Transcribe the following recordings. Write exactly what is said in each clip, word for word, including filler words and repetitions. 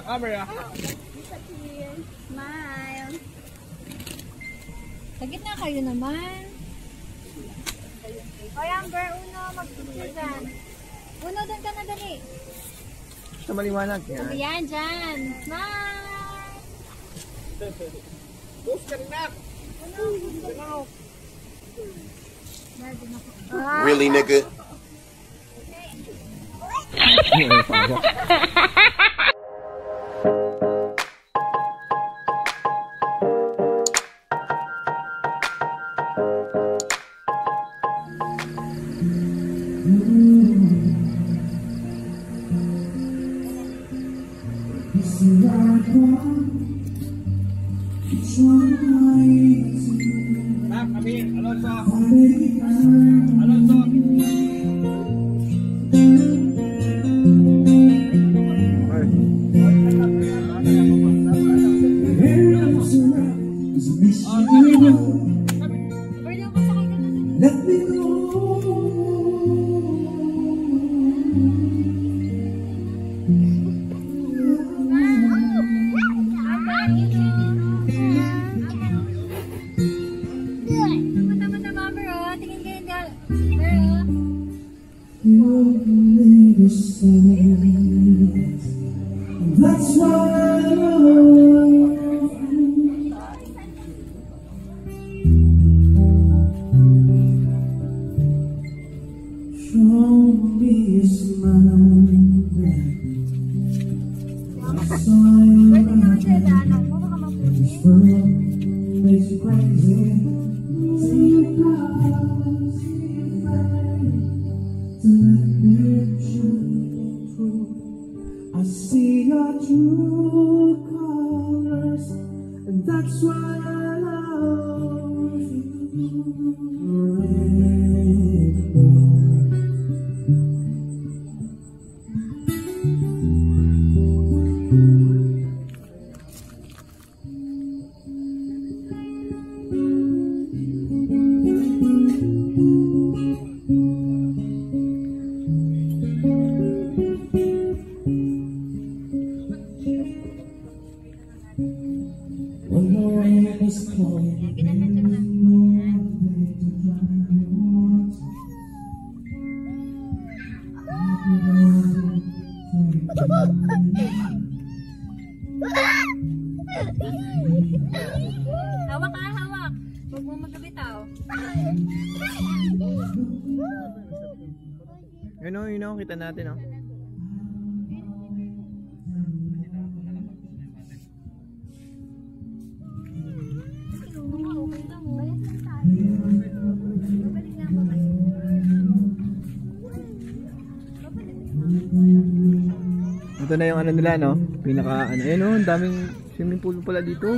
camera. Smile. Sa gitna kayo naman. O Amber, uno, mag-picture dyan. Uno, doon ka na dali. Ito maliwanag. Yan. Yan, dyan. Smile. Bus ka rin na. Really, nigga? Ma'am, kami, Alonso. Alonso. Let me go. That's why I love show me a smile. This world makes you crazy. See you cry, see you cry. To let me show you true. I see your true colors, and that's why I love you. One more rain is calling. Hawak ka, hawak. Huwag mo magkabitaw. Yun o, yun o, kita natin o. Ito na yung ano nila, no? Pinaka ano, eh no, ang daming swimming pool pala dito.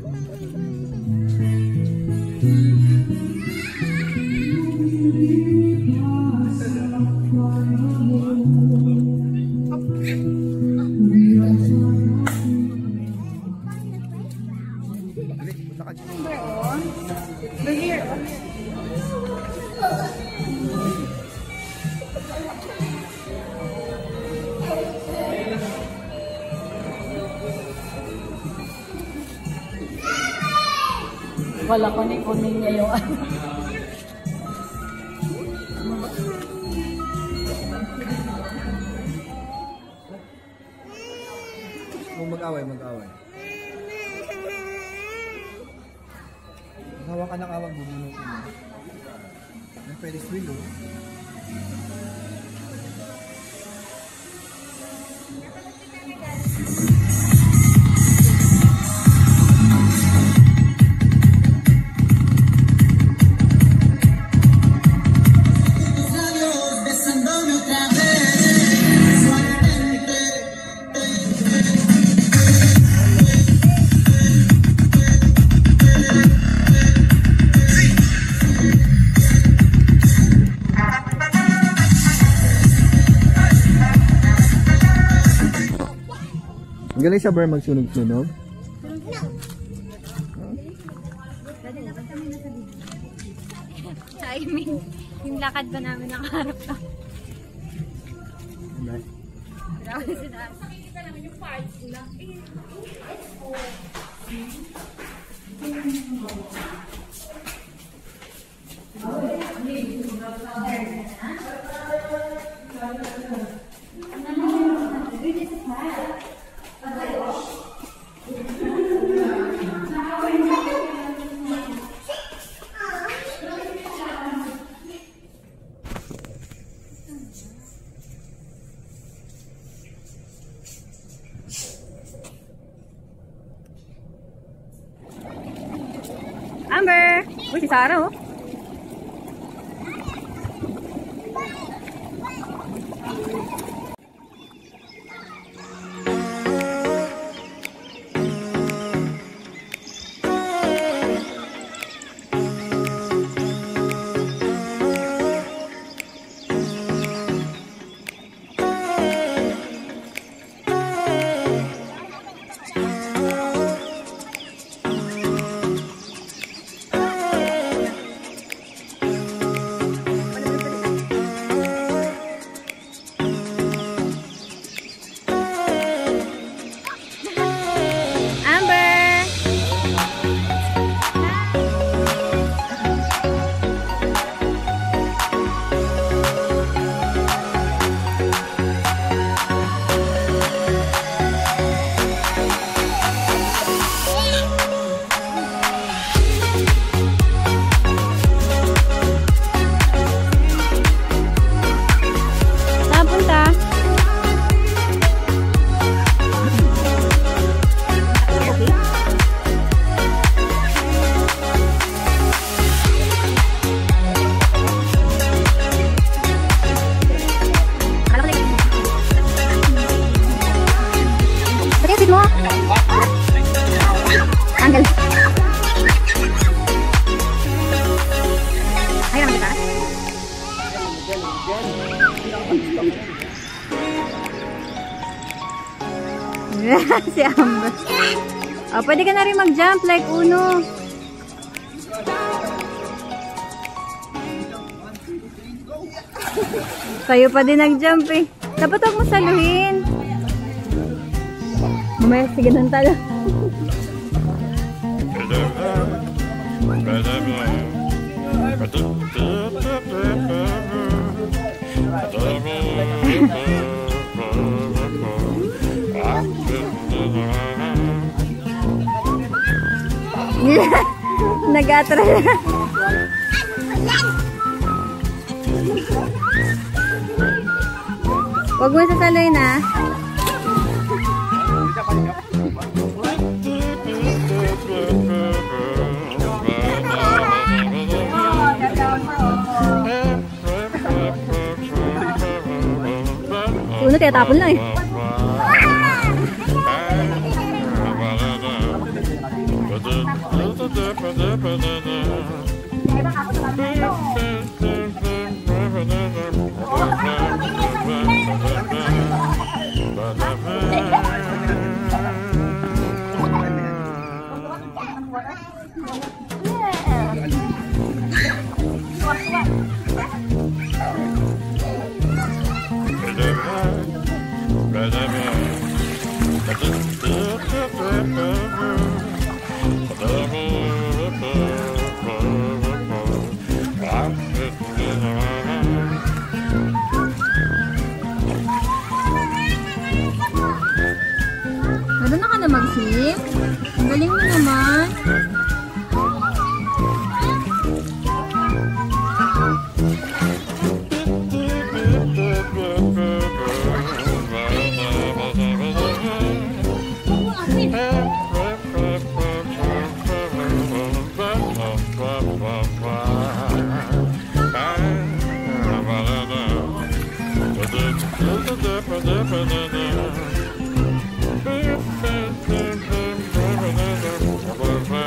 Wala ko ni kunin niya yung ano. Kung mag-away, mag-away. Hawa ka na kawag, bumunutin mo. May pwede swing, oh. Galing siya ba magsunog-sunog? I mean, yung lakad ba namin nakaharap ka? Right. Grabe sila. Amber! Uy, si Sarah, oh. Tanggal. Ayo kita. Si Amber. Oh, pwede ka na rin mag-jump like Uno. Sa'yo pa din nag-jump eh. Dapat huwag mo saluhin. Mamaya sige ng talo. Nag-atra na. Huwag mo sasaluhin ha. Uno, tinatapon lang eh. Marunong ka na mag-swim? Ang galing mo naman.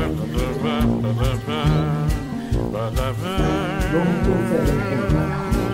Long to seven.